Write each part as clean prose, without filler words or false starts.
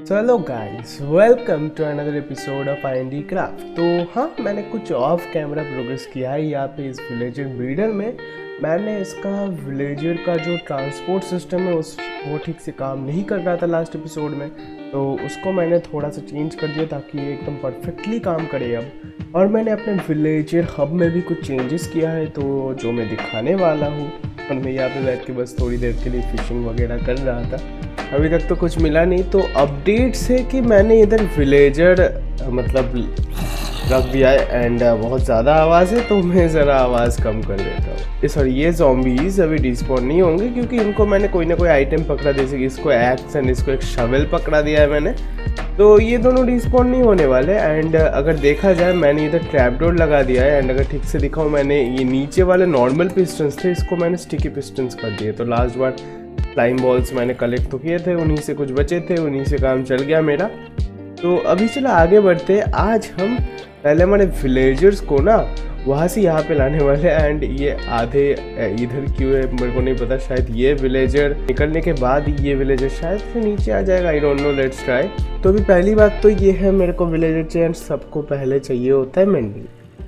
चलो guys, welcome to another episode of I craft. तो हाँ, मैंने कुछ ऑफ कैमरा प्रोग्रेस किया है यहाँ पे इस विलेजर बिल्डर में। मैंने इसका विलेजर का जो ट्रांसपोर्ट सिस्टम है वो ठीक से काम नहीं कर रहा था लास्ट एपिसोड में, तो उसको मैंने थोड़ा सा चेंज कर दिया ताकि ये एकदम परफेक्टली काम करे अब। और मैंने अपने विलेजर हब में भी कुछ चेंजेस किया है, तो जो मैं दिखाने वाला हूँ। और मैं यहाँ पे बैठ के बस थोड़ी देर के लिए फिशिंग वगैरह कर रहा था, अभी तक तो कुछ मिला नहीं। तो अपडेट्स है कि मैंने इधर विलेजर मतलब रख दिया है एंड बहुत ज़्यादा आवाज़ है, तो मैं ज़रा आवाज़ कम कर देता हूँ। सॉरी, ये ज़ॉम्बीज़ अभी डिस्पॉन नहीं होंगे क्योंकि इनको मैंने कोई ना कोई आइटम पकड़ा, जैसे कि इसको एक्स एंड इसको एक शवल पकड़ा दिया है मैंने, तो ये दोनों डिस्पॉन नहीं होने वाले। एंड अगर देखा जाए, मैंने इधर ट्रैप डोर लगा दिया है। एंड अगर ठीक से दिखाऊँ, मैंने ये नीचे वाले नॉर्मल पिस्टन्स थे, इसको मैंने स्टिकी पिस्टन्स कर दिए। तो लास्ट बार फ्लाइंग बॉल्स मैंने कलेक्ट तो किए थे, उन्हीं से कुछ बचे थे, उन्हीं से काम चल गया मेरा। तो अभी चलो आगे बढ़ते। आज हम पहले हमारे विलेजर्स को ना वहाँ से यहाँ पे लाने वाले हैं। एंड ये आधे इधर क्यों है मेरे को नहीं पता, शायद ये विलेजर निकलने के बाद ये विलेजर शायद से नीचे आ जाएगा, I don't know, let's try. तो अभी पहली बात तो ये है, मेरे को विलेजर चाहिए। सबको पहले चाहिए होता है मेंडिंग,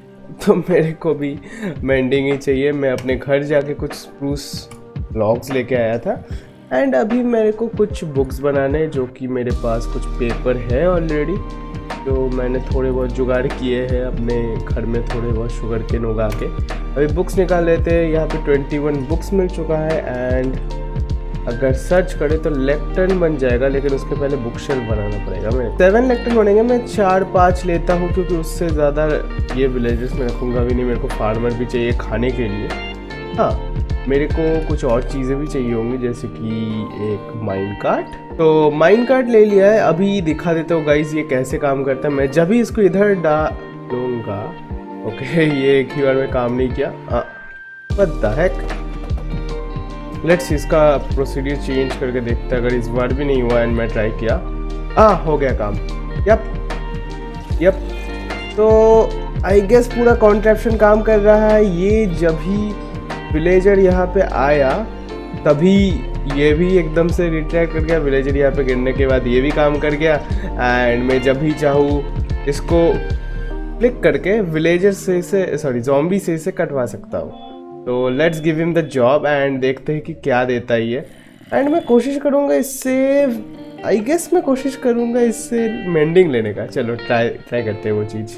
तो मेरे को भी मेंडिंग ही चाहिए। मैं अपने घर जाके कुछ स्प्रूस लॉग्स लेके आया था। एंड अभी मेरे को कुछ बुक्स बनाने, जो कि मेरे पास कुछ पेपर है ऑलरेडी, जो मैंने थोड़े बहुत जुगाड़ किए हैं अपने घर में, थोड़े बहुत शुगर केन उगा के। अभी बुक्स निकाल लेते हैं। यहाँ पे 21 बुक्स मिल चुका है। एंड अगर सर्च करें तो लेक्टर्न बन जाएगा, लेकिन उसके पहले बुक शेल्फ बनाना पड़ेगा। मैं 7 लेक्टर्न बनेंगे। मैं 4-5 लेता हूँ क्योंकि उससे ज़्यादा ये विलेजेस में रखूँगा भी नहीं। मेरे को फार्मर भी चाहिए खाने के लिए। हाँ, मेरे को कुछ और चीज़ें भी चाहिए होंगी, जैसे कि एक माइन कार्ट। तो माइन कार्ट ले लिया है। अभी दिखा देता हूँ गाइस ये कैसे काम करता है। मैं जब भी इसको इधर डालूंगा, ओके, ये एक ही बार में काम नहीं किया। व्हाट द हेक, लेट्स इसका प्रोसीडियर चेंज करके देखते हैं। अगर इस बार भी नहीं हुआ एंड मैं ट्राई किया, हो गया काम। यप। तो आई गेस पूरा कॉन्ट्रैप्शन काम कर रहा है। ये जब ही विलेजर यहाँ पे आया तभी ये भी एकदम से रिट्रैक्ट कर गया। विलेजर यहाँ पे गिरने के बाद ये भी काम कर गया। एंड मैं जब भी चाहूँ इसको क्लिक करके विलेजर से ज़ॉम्बी से इसे कटवा सकता हूँ। तो let's give him the job and देखते हैं कि क्या देता है ये। एंड मैं कोशिश करूँगा इससे, आई गेस मैं कोशिश करूँगा इससे मेंडिंग लेने का। चलो ट्राई करते हैं वो चीज़।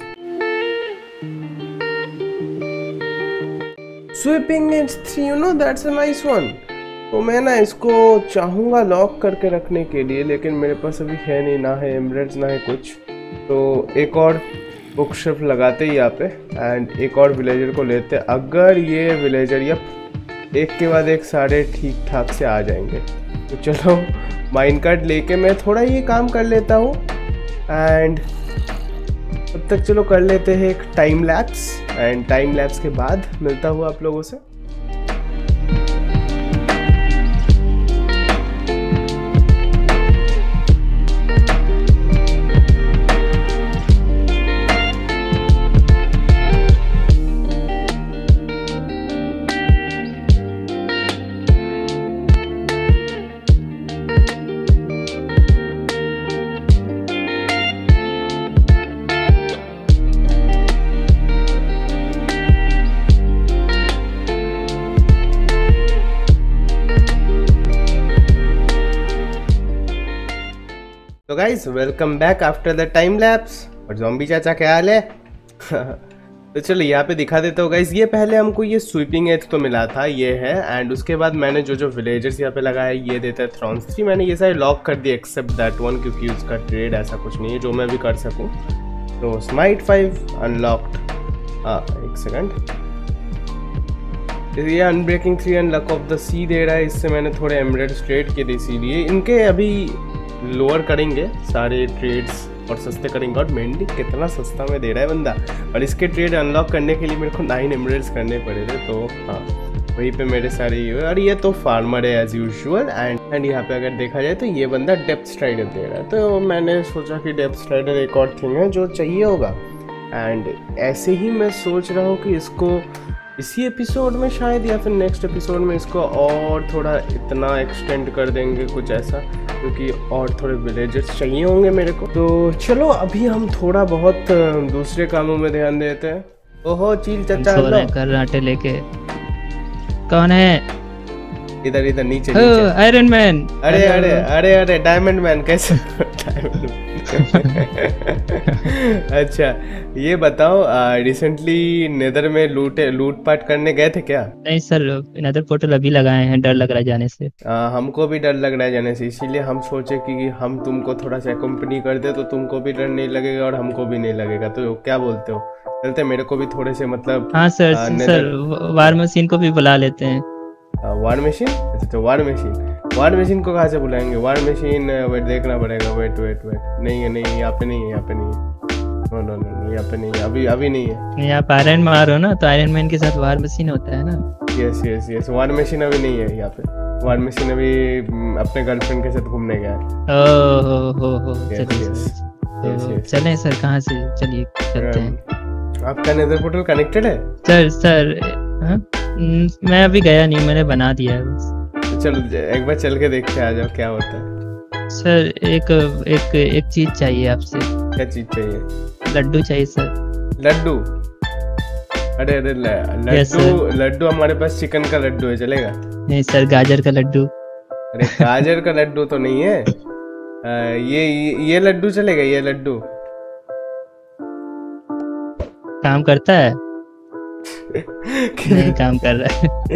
Sweeping it's 3, you know, that's a nice one. तो मैं ना इसको चाहूँगा लॉक करके रखने के लिए, लेकिन मेरे पास अभी है नहीं, ना है एमरेट्स ना है कुछ। तो एक और बुक शेल्फ लगाते ही यहाँ पे एंड एक और विलेजर को लेते। अगर ये विलेजर एक के बाद एक सारे ठीक ठाक से आ जाएंगे, तो चलो माइन कार्ट लेके मैं थोड़ा ये काम कर लेता हूँ। एंड तब तक चलो कर लेते हैं एक time lapse. And time lapse के बाद मिलता हूँ आप लोगों से। तो guys, welcome back after the time lapse. और ज़ॉम्बी चाचा क्या हाल है? तो चलो यहाँ पे दिखा देता हूँ गाइस। ये पहले हमको ये स्वीपिंग एज तो मिला था, ये है। एंड उसके बाद मैंने जो विलेजर्स यहाँ पे लगाया, ये देता है थ्रॉन्स 3। मैंने ये सारे लॉक कर दिए एक्सेप्ट दैट वन, क्योंकि उसका ट्रेड ऐसा कुछ नहीं है जो मैं भी कर सकूँ। तो स्माइट 5 अनलॉक्ड। एक सेकंड, ये unbreaking 3 and luck of the sea दे रहा है। इससे मैंने थोड़े एमरेल्ड्स ट्रेड किए थे, इसीलिए इनके अभी लोअर करेंगे सारे ट्रेड्स और सस्ते करेंगे। और मेंडिंग कितना सस्ता में दे रहा है बंदा। और इसके ट्रेड अनलॉक करने के लिए मेरे को 9 एमरेल्ड्स करने पड़े थे। तो हाँ, वहीं पे मेरे सारे ये। और ये तो फार्मर है एज यूजुअल। एंड यहाँ पे अगर देखा जाए तो ये बंदा डेप्थ स्ट्राइडर दे रहा है। तो मैंने सोचा कि डेप्थ स्ट्राइडर एक और थिंग है जो चाहिए होगा। एंड ऐसे ही मैं सोच रहा हूँ कि इसको इसी एपिसोड में शायद या फिर नेक्स्ट एपिसोड में इसको और थोड़ा इतना एक्सटेंड कर देंगे, कुछ ऐसा। क्योंकि और थोड़े विलेजर्स चाहिए होंगे मेरे को। तो चलो अभी हम थोड़ा बहुत दूसरे कामों में ध्यान देते हैं। ओहो चील चचा लो कर्राटे लेके। कौन है? इधर इधर नीचे नीचे। Iron man. अरे अरे अरे अरे डायमंड मैन कैसे? अच्छा ये बताओ रिसेंटली नेदर में लूटपाट करने गए थे क्या? नहीं सर, नेदर पोर्टल अभी लगाए हैं, डर लग रहा है जाने से। हमको भी डर लग रहा है जाने से, इसीलिए हम सोचे कि हम तुमको थोड़ा सा कंपनी कर दे तो तुमको भी डर नहीं लगेगा और हमको भी नहीं लगेगा। तो क्या बोलते हो, चलते? मेरे को भी थोड़े से मतलब। हाँ सर, सर वार मशीन को भी बुला लेते हैं। War machine? अच्छा तो वार मशीन को कहाँ से बुलाएंगे? वार मशीन वेट देखना पड़ेगा। वेट नहीं है, नहीं यहाँ पे नहीं है, यहाँ पे नहीं है। नो यहाँ पे नहीं है, अभी नहीं है। आप आयरन मारो ना, तो आयरन मैन के साथ वार मशीन होता है ना। यस वार मशीन अभी नहीं है यहाँ पे। वार मशीन अभी अपने गर्लफ्रेंड के साथ घूमने गया है। ओहो चलें सर, कहाँ से? चलिए चलते हैं। आपका नेदर पोर्टल कनेक्टेड है? सर मैं अभी गया नहीं, मैंने बना दिया है बस। चलो एक बार चल के देखते हैं, आ जाओ क्या होता है। सर एक चीज चाहिए आपसे। क्या चीज चाहिए? लड्डू चाहिए सर। लड्डू? अरे लड्डू हमारे पास चिकन का लड्डू है, चलेगा? नहीं सर, गाजर का लड्डू। अरे गाजर का लड्डू तो नहीं है। ये लड्डू चलेगा? ये लड्डू काम करता है? नहीं काम कर रहा है।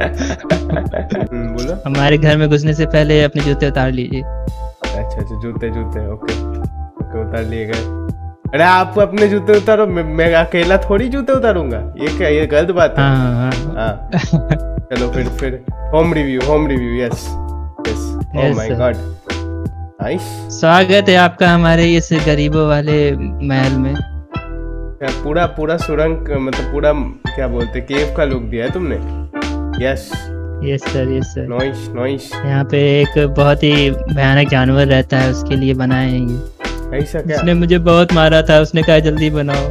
बोलो। हमारे घर में घुसने से पहले अपने जूते उतार लीजिए। अच्छा जूते ओके उतार लिए गए। अरे आप अपने जूते उतारो, मैं अकेला थोड़ी जूते उतारूंगा। ये क्या, ये गलत बात है। हाँ। चलो फिर home review. Yes oh my god nice. स्वागत है आपका हमारे इस गरीबों वाले महल में। पूरा सुरंग, मतलब पूरा क्या बोलते, केव का लुक दिया है तुमने। Yes sir nice. यहाँ पे एक बहुत ही भयानक जानवर रहता है, उसके लिए बनाए हैं ये। ऐसा क्या? उसने मुझे बहुत मारा था, उसने कहा जल्दी बनाओ।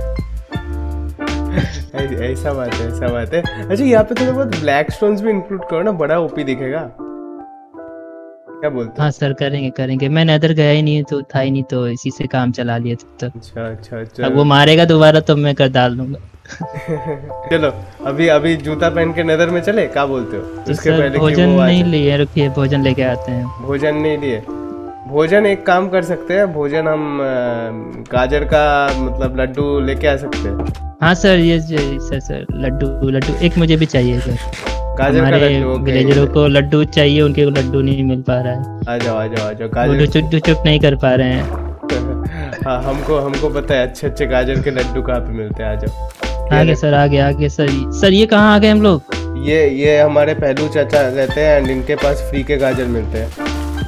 ऐसा बात है। अच्छा यहाँ पे थोड़ा बहुत ब्लैक स्टोन्स भी इंक्लूड करो ना, बड़ा ओपी दिखेगा। क्या बोलते? हाँ सर करेंगे। मैं नेदर गया ही नहीं, तो था ही नहीं, तो इसी से काम चला लिया तब तक। अच्छा। अब वो मारेगा दोबारा तो मैं कर डाल दूंगा। चलो अभी जूता पहन के नेदर में चले, क्या बोलते हो? तो उसके पहले भोजन नहीं लिए, रुकिए भोजन लेके आते हैं। भोजन नहीं लिए? भोजन एक काम कर सकते हैं, भोजन हम गाजर का मतलब लड्डू लेके आ सकते हैं। हाँ सर, ये सर लड्डू एक मुझे भी चाहिए सर। गाजर का लड्डू। विलेजरों को लड्डू चाहिए, उनके को लड्डू नहीं मिल पा रहा है। आ जाओ गाजर चुप नहीं कर पा रहे हैं। हाँ हमको पता है अच्छे गाजर के लड्डू कहाँ पे मिलते हैं। आ जाओ आगे सर ये कहाँ आ गए हम लोग? ये हमारे पहलू चाचा रहते हैं एंड इनके पास फ्री के गाजर मिलते हैं।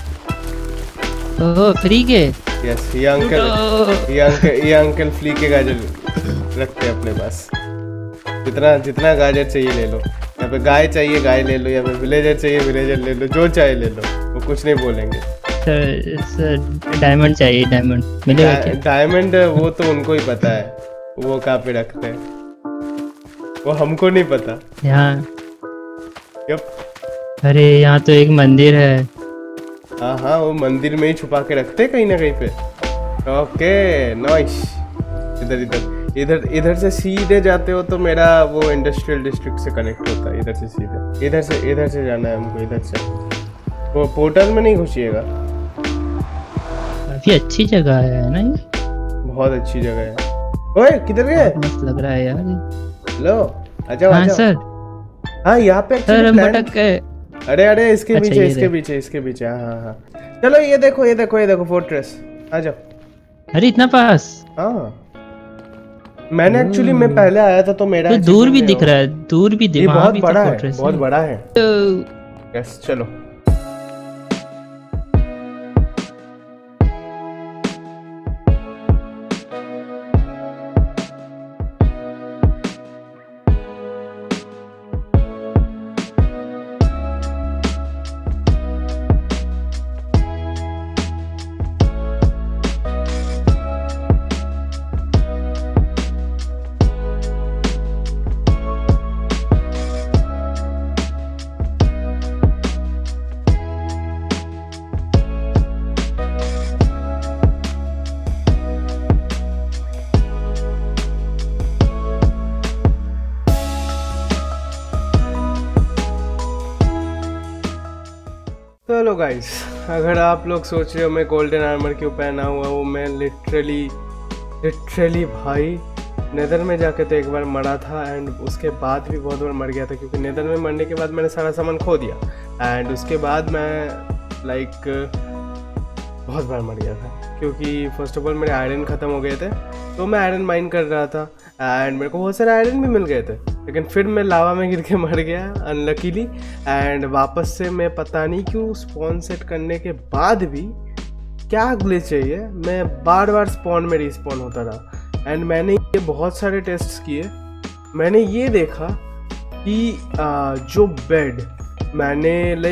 ओह फ्री के? यस ये अंकल फ्री के गाजर रखते हैं अपने पास। जितना गाजर चाहिए ले लो। यहाँ पे गाय चाहिए गाय ले लो, या फिर विलेजर चाहिए विलेजर ले लो, जो चाहे ले लो, वो कुछ नहीं बोलेंगे। सर डायमंड चाहिए, डायमंड मिलेगा क्या? डायमंड वो तो उनको ही पता है, वो कहाँ पे रखते हैं, वो हमको नहीं पता। यहाँ यप। अरे यहाँ तो एक मंदिर है। हाँ वो मंदिर में ही छुपा के रखते हैं कहीं ना कहीं पे। Okay nice. इधर से सीधे जाते हो तो मेरा वो इंडस्ट्रियल डिस्ट्रिक्ट से कनेक्ट होता है। इधर से सीधे इधर से जाना है हमको। इधर से वो पोर्टल में नहीं घुसिएगा। काफी अच्छी जगह है ना ये? बहुत अच्छी जगह है। ओए किधर गए? मस्त लग रहा है यार। हेलो आ जाओ। हाँ सर। हाँ यहाँ पे सर हम भटक गए। अरे इसके पीछे। हाँ चलो ये देखो फोर्ट्रेस। आ जाओ। अरे इतना पास? हाँ मैंने एक्चुअली मैं पहले आया था तो मेरा तो दूर भी दिख रहा है, बहुत बड़ा है। यस चलो। चलो गाइस, अगर आप लोग सोच रहे हो मैं गोल्डन आर्मर क्यों पहना हुआ हूँ, मैं लिटरली भाई नेदर में जाके तो एक बार मरा था एंड उसके बाद भी बहुत बार मर गया था, क्योंकि नेदर में मरने के बाद मैंने सारा सामान खो दिया एंड उसके बाद मैं बहुत बार मर गया था, क्योंकि फर्स्ट ऑफ ऑल मेरे आयरन ख़त्म हो गए थे, तो मैं आयरन माइन कर रहा था एंड मेरे को बहुत सारे आयरन भी मिल गए थे, लेकिन फिर मैं लावा में गिर के मर गया अनलकीली एंड वापस से मैं पता नहीं क्यों स्पॉन सेट करने के बाद भी क्या ग्लिच है ये, मैं बार बार स्पॉन में रिस्पॉन होता रहा एंड मैंने ये बहुत सारे टेस्ट्स किए। मैंने ये देखा कि जो बेड मैंने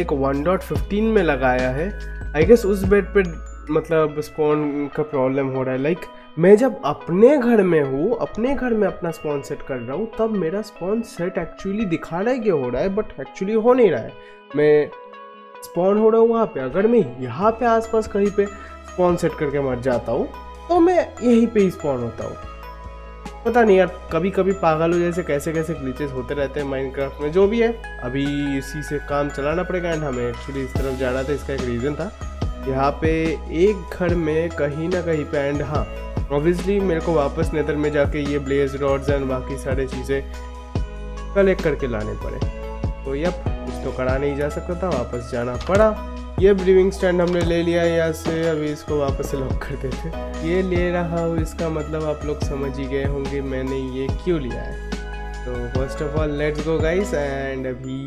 1.15 में लगाया है, आई गेस उस बेड पे मतलब स्पॉन का प्रॉब्लम हो रहा है। मैं जब अपने घर में हूँ, अपने घर में अपना स्पॉन सेट कर रहा हूँ, तब मेरा स्पॉन सेट एक्चुअली दिखा रहा है कि हो रहा है, बट एक्चुअली हो नहीं रहा है। मैं स्पॉन हो रहा हूँ वहाँ पे, अगर मैं यहाँ पे आसपास कहीं पे स्पॉन सेट करके मर जाता हूँ तो मैं यहीं पे ही स्पॉन होता हूँ। पता नहीं यार, कभी कभी पागलों जैसे कैसे कैसे ग्लिचेस होते रहते हैं माइनक्राफ्ट में। जो भी है, अभी इसी से काम चलाना पड़ेगा एंड हमें एक्चुअली इस तरफ जाना था, इसका एक रीज़न था। यहाँ पे एक घर में कहीं ना कहीं पे एंड हाँ ऑब्वियसली मेरे को वापस नेदर में जाके ये ब्लेज रॉड्स एंड बाकी सारी चीज़ें कलेक्ट करके लाने पड़े। तो यप, कुछ तो करा नहीं जा सकता था, वापस जाना पड़ा। ये ब्रीविंग स्टैंड हमने ले लिया है यहाँ से, अभी इसको वापस से लॉक कर देते। ये ले रहा हूँ, इसका मतलब आप लोग समझ ही गए होंगे मैंने ये क्यों लिया है। तो first of all let's go guys and अभी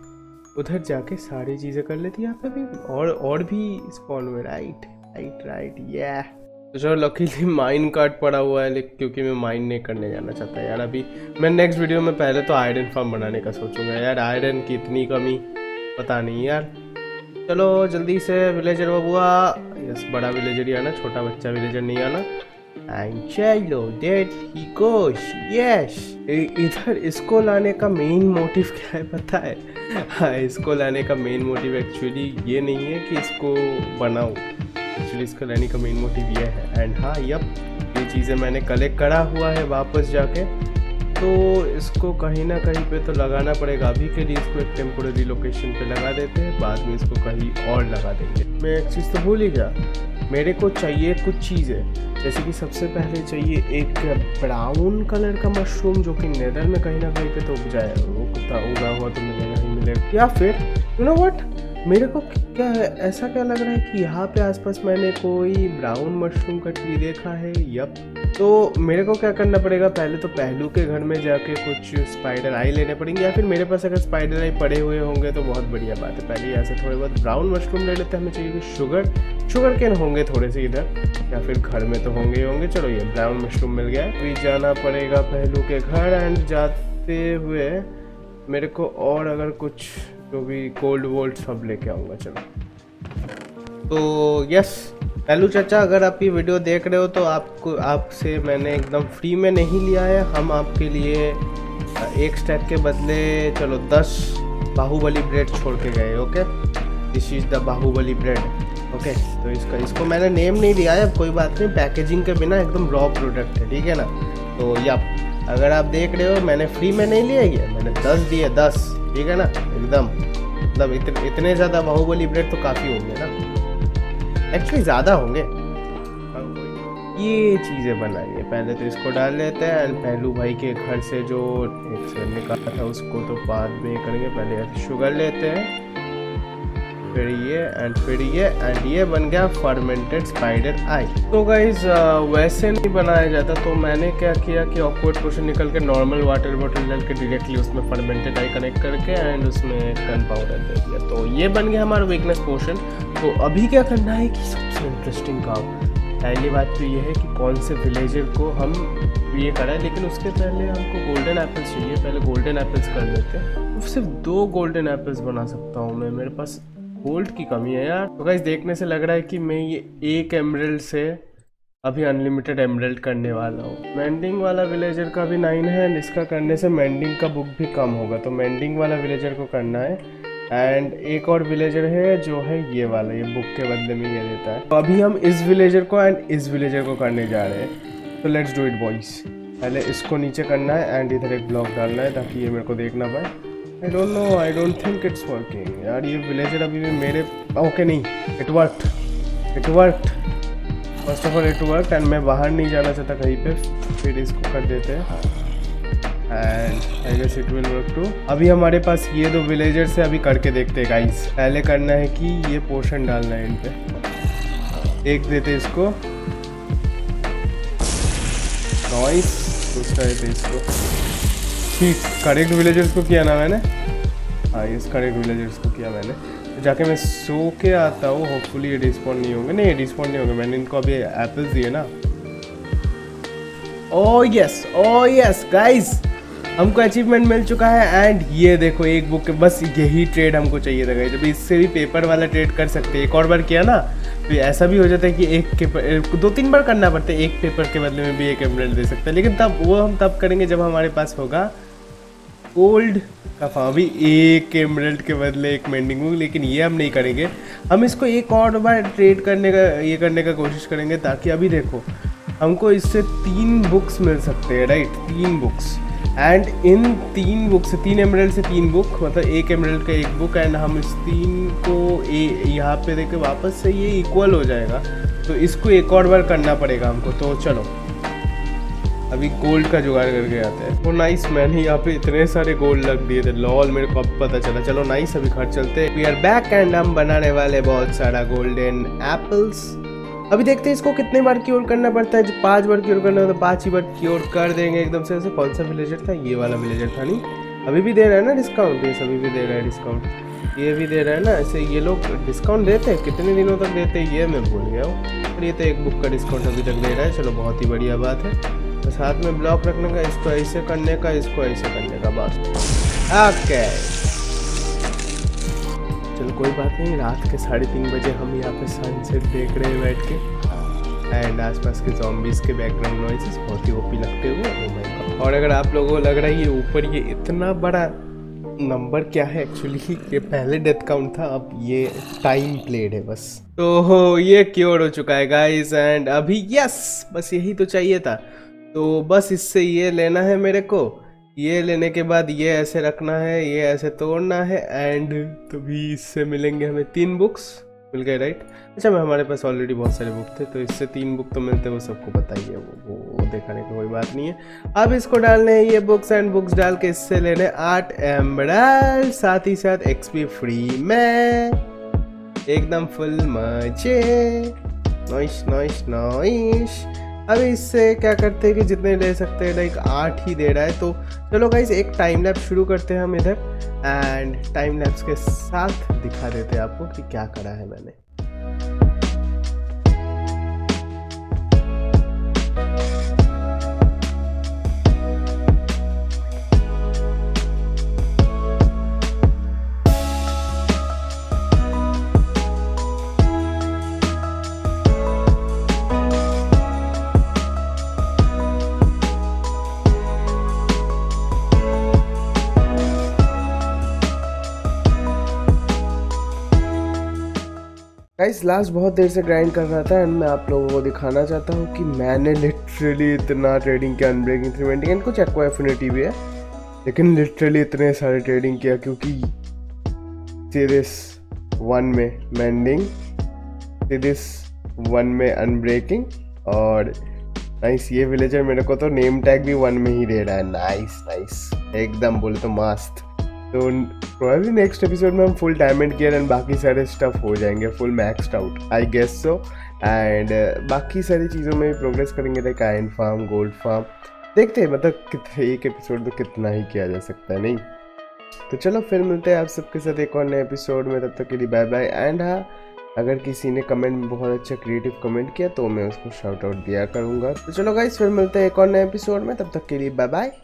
उधर जाके सारी चीज़ें कर लेती है। यहाँ पे भी और भी स्पॉन में राइट ये तो चलो, लकीली माइन कार्ड पड़ा हुआ है, लेकिन क्योंकि मैं माइन नहीं करने जाना चाहता यार। अभी मैं नेक्स्ट वीडियो में पहले तो आयरन फार्म बनाने का सोचूंगा यार, आयरन की इतनी कमी पता नहीं यार। चलो जल्दी से विलेजर बबुआ, यस बड़ा विलेजर ही आना, छोटा बच्चा विलेजर नहीं आना। एंड चलो देट ही गोस, यस। इधर इसको लाने का मेन मोटिव क्या है पता है? हाँ, इसको लाने का मेन मोटिव एक्चुअली ये नहीं है कि इसको बनाऊँ, एक्चुअली इसको लाने का मेन मोटिव ये है। एंड हाँ यप, ये चीज़ें मैंने कलेक्ट करा हुआ है वापस जाके, तो इसको कहीं ना कहीं पे तो लगाना पड़ेगा। अभी के लिए इसको एक टेम्पोररी लोकेशन पे लगा देते हैं, बाद में इसको कहीं और लगा देंगे। मैं एक चीज़ तो भूल ही गया, मेरे को चाहिए कुछ चीज़ें, जैसे कि सबसे पहले चाहिए एक ब्राउन कलर का मशरूम, जो कि नेदर में कहीं ना कहीं पे तो उग जाए, वो उगा हुआ तो मिलेगा ही मिलेगा। या फिर यू नो व्हाट, मेरे को क्या ऐसा क्या लग रहा है कि यहाँ पे आसपास मैंने कोई ब्राउन मशरूम का ट्री देखा है। यप, तो मेरे को क्या करना पड़ेगा, पहले तो पहलू के घर में जाके कुछ स्पाइडर आई लेने पड़ेंगे, या फिर मेरे पास अगर स्पाइडर आई पड़े हुए होंगे तो बहुत बढ़िया बात है। पहले यहाँ से थोड़े बहुत ब्राउन मशरूम ले लेते हैं। हमें चाहिए कि शुगर केन होंगे थोड़े से इधर, या फिर घर में तो होंगे ही होंगे। चलो ये ब्राउन मशरूम मिल गया। अभी जाना पड़ेगा पहलू के घर एंड जाते हुए मेरे को और अगर कुछ जो भी गोल्ड वोल्ड सब लेके आऊँगा। चलो तो यस पहलू चाचा, अगर आप ये वीडियो देख रहे हो तो आपसे मैंने एकदम फ्री में नहीं लिया है। हम आपके लिए एक स्टैक के बदले चलो 10 बाहुबली ब्रेड छोड़ के गए। Okay, this is the Bahubali bread. Okay, तो इसको मैंने नेम नहीं दिया है, कोई बात नहीं, पैकेजिंग के बिना एकदम रॉ प्रोडक्ट है, ठीक है ना। तो या अगर आप देख रहे हो मैंने फ्री में नहीं लिया है, मैंने 10 दिए, 10, ठीक है ना एकदम। मतलब इतने ज़्यादा बाहुबली ब्रेड तो काफ़ी होंगे ना, एक्चुअली ज़्यादा होंगे। ये चीज़ें बनाइए, पहले तो इसको डाल लेते हैं एंड पहलू भाई के घर से जो एक से निकाला था उसको तो बाद में करेंगे। पहले शुगर लेते हैं, फिर ये एंड ये बन गया फर्मेंटेड स्पाइडर आई। तो गाइज वैसे नहीं बनाया जाता, तो मैंने क्या किया कि ऑकवर्ड पोर्शन निकल के नॉर्मल वाटर बॉटल डाल के डायरेक्टली उसमें फर्मेंटेड आई कनेक्ट करके एंड उसमें गन पाउडर दे दिया, तो ये बन गया हमारा वीकनेस पोर्शन। तो अभी क्या करना है कि सबसे इंटरेस्टिंग काम, पहली बात तो ये है कि कौन से विलेजर को हम ये करें, लेकिन उसके पहले हमको गोल्डन एप्पल्स चाहिए। पहले गोल्डन एप्पल्स कर लेते हैं। सिर्फ 2 गोल्डन एप्पल्स बना सकता हूँ मैं, मेरे पास गोल्ड की कमी है यार। तो गाइस देखने से लग रहा है कि मैं ये एक एमरल्ड से अभी अनलिमिटेड एमरल्ड करने वाला हूँ। मेंडिंग वाला विलेजर का भी 9 है एंड इसका करने से मेंडिंग का बुक भी कम होगा, तो मेंडिंग वाला विलेजर को करना है। एंड एक और विलेजर है जो है ये वाला, ये बुक के बदले में ये देता है। तो अभी हम इस विलेजर को एंड इस विलेजर को करने जा रहे हैं, तो लेट्स डू इट बॉयज। पहले इसको नीचे करना है एंड इधर एक ब्लॉक डालना है ताकि ये मेरे को देखना पाए I don't think it's working यार। ये विलेजर अभी भी मेरे ओके नहीं, it worked first of all, it worked and मैं बाहर नहीं जाना चाहता कहीं पे। फिर इसको कर देते हैं and I guess it will work too. अभी हमारे पास ये 2 विलेजर से अभी करके देखते हैं गाइस। पहले करना है कि ये पोशन डालना है इन पे, एक देते इसको नॉइस, दूसरा देते इसको। ठीक, करेक्ट विलेजर्स को किया ना मैंने। हाँ, इस करेक्ट विलेजर्स को किया मैंने। तो जाके मैं सो के आता हूँ, होपफुली ये डिस्पॉन्ड नहीं होंगे। नहीं, डिस्पॉन्ड नहीं होंगे, मैंने इनको अभी एप्पल्स दिए ना। ओह यस गाइस, हमको अचीवमेंट मिल चुका है एंड ये देखो एक बुक। बस यही ट्रेड हमको चाहिए था गाइस। अभी इससे भी पेपर वाला ट्रेड कर सकते हैं। एक और बार किया ना तो ऐसा भी हो जाता है कि एक के 2-3 बार करना पड़ता है। एक पेपर के बदले में भी एक एमराल्ड दे सकते हैं, लेकिन तब वो हम तब करेंगे जब हमारे पास होगा गोल्ड का फार्म। अभी एक एमराल्ड के बदले एक मेंडिंग बुक, लेकिन ये हम नहीं करेंगे। हम इसको एक और बार ट्रेड करने का कोशिश करेंगे, ताकि अभी देखो हमको इससे 3 बुक्स मिल सकते हैं, राइट। 3 बुक्स एंड इन 3 बुक से 3 एमराल्ड से 3 बुक, मतलब एक एमराल्ड का 1 बुक। एंड हम इस 3 को यहाँ पे देखे वापस से ये इक्वल हो जाएगा, तो इसको एक और बार करना पड़ेगा हमको। तो चलो अभी गोल्ड का जुगाड़ करके आते हैं। तो नाइस, मैंने यहाँ पे इतने सारे गोल्ड लग दिए थे, लॉल मेरे को अब पता चला। चलो नाइस, अभी घर चलते हैं। वी आर बैक एंड हम बनाने वाले बहुत सारा गोल्डन एप्पल्स। अभी देखते हैं इसको कितने बार क्योर करना पड़ता है। जब 5 बार क्योर करना है तो 5 ही बार क्योर कर देंगे एकदम से। कौन सा विलेजर था? ये वाला विलेजर था। नहीं, अभी भी दे रहा है ना डिस्काउंट, ये सभी भी दे रहा है डिस्काउंट, ये भी दे रहा है ना। ऐसे ये लोग डिस्काउंट देते हैं, कितने दिनों तक देते हैं ये मैं भूल गया हूँ। और ये तो 1 बुक का डिस्काउंट अभी तक दे रहा है। चलो बहुत ही बढ़िया बात है। बस हाथ में ब्लॉक रखने का, इसको ऐसे करने का, इसको ऐसे करने का, बस। ओके चलो कोई बात नहीं। रात के 3:30 बजे हम यहाँ पे सनसेट देख रहे हैं बैठ के, एंड आसपास के ज़ॉम्बीज़ के बैकग्राउंड नॉइसेस बहुत ही ओपी लगते हुए। Oh my god. और अगर आप लोगों को लग रहा है ये ऊपर ये इतना बड़ा नंबर क्या है, एक्चुअली ये पहले डेथ काउंट था, अब ये टाइम प्लेड है बस। तो ये क्योर हो चुका है गाइस एंड अभी यस, बस यही तो चाहिए था। तो बस इससे ये लेना है मेरे को। ये लेने के बाद ये ऐसे रखना है, ये ऐसे तोड़ना है एंड तभी इससे मिलेंगे हमें 3 बुक्स। मिल गए, राइट। अच्छा, मैं हमारे पास ऑलरेडी बहुत सारे बुक थे, तो इससे 3 बुक तो मिलते हैं, वो सबको पता ही है। वो दिखाने की कोई बात नहीं है। अब इसको डालने हैं ये बुक्स एंड बुक्स डाल के इससे लेने 8 एमराल्ड, साथ ही साथ एक्सपी फ्री में एकदम फुल मजे। नॉइस। अब इससे क्या करते हैं कि जितने ले सकते हैं, लाइक 8 ही दे रहा है। तो चलो गाइस एक टाइम लैप्स शुरू करते हैं हम इधर, एंड टाइम लैप्स के साथ दिखा देते हैं आपको कि क्या करा है मैंने। गाइस लास्ट बहुत देर से ग्राइंड कर रहा था एंड मैं आप लोगों को दिखाना चाहता हूँ कि मैंने लिटरली इतना ट्रेडिंग किया, अनब्रेकिंग 320 एंड कुछ एक्वा एफिनिटी भी है, लेकिन लिटरली इतने सारे ट्रेडिंग किया क्योंकि सीरीज 1 में मेंडिंग, सीरीज 1 में अनब्रेकिंग और नाइस। ये विलेजर मेरे को तो नेम टैग भी 1 में ही दे रहा है। नाइस एकदम बोले तो मस्त। तो प्रोबेबली नेक्स्ट एपिसोड में हम फुल डायमंड गियर एंड बाकी सारे स्टफ हो जाएंगे full maxed out, I guess so. And बाकी सारी चीज़ों में भी प्रोग्रेस करेंगे, like iron farm, gold farm, देखते हैं मतलब कितने एक एपिसोड में कितना ही किया जा सकता है, नहीं। तो चलो फिर मिलते हैं आप सबके साथ एक और नए एपिसोड में, तब तक के लिए बाय बाय। एंड हाँ, अगर किसी ने कमेंट में बहुत अच्छा क्रिएटिव कमेंट किया तो मैं उसको शाउट आउट दिया करूँगा। तो चलो गाइस फिर मिलते हैं एक और नए एपिसोड में, तब तक के लिए बाय बाय।